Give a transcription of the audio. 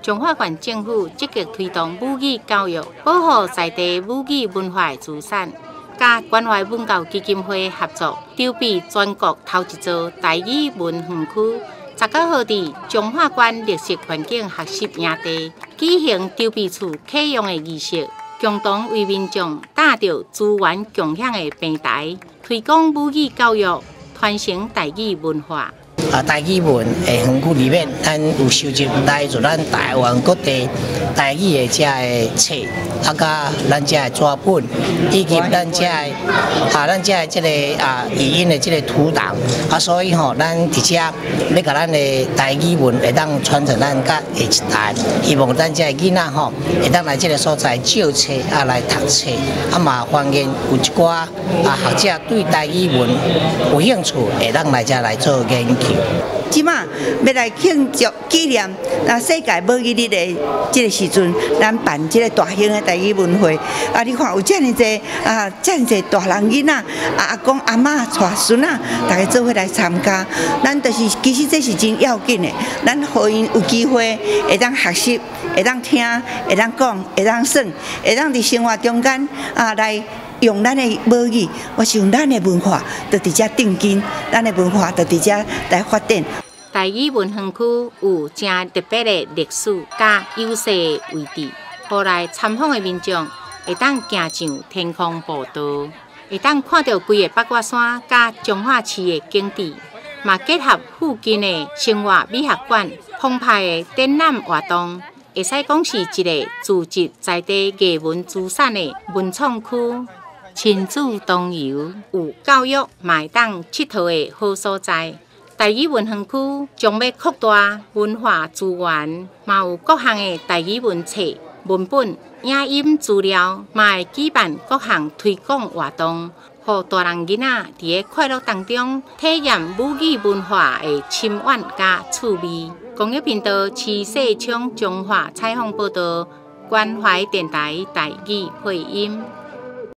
中华县政府积极推动母语教育，保护在地母语文化资产，甲关怀文教基金会合作，筹备全国头一座台语文园区。19号伫中华县历史环境学习营地举行筹备处启用的仪式，共同为民众打造资源共享的平台，推广母语教育，传承台语文化。 台语文的园区里面，咱有收集来自咱台湾各地台语的这个册，甲咱这个纸本，以及咱这个这个语音的这个图档，所以咱伫遮要甲咱的台语文会当传承咱甲下一代，希望咱这个囡仔会当来这个所在借册来读册，嘛欢迎有一寡学者对台语文有兴趣，会当来遮来做研究。 即马要来庆祝纪念世界母语日的这个时阵，咱办这个大型的台语文会。你看有这么多这么多大人囡仔、阿公阿嬷、带孙仔，大家做伙来参加。咱就是其实这是真要紧的，咱互因有机会会当学习，会当听，会当讲，会当算，会当伫生活中间来。用咱的母语，我想咱的文化就伫遮定根，咱的文化就伫遮来发展。 台语文园区有正特别的历史甲优势的位置，互来参访的民众会当行上天空步道，会当看到规个八卦山甲彰化市的景致，嘛结合附近的生活美学馆澎湃的展览活动，会使讲是一个聚集在地艺文资产的文创区。亲子同游有教育嘛会当佚佗的好所在。台语文园区将要扩大文化资源，嘛有各项的台语文册、文本、影音资料，嘛会举办各项推广活动，让大人囡仔伫个快乐当中体验母语文化的深远甲趣味。公益频道徐世昌中华采访报道，关怀电台台语配音。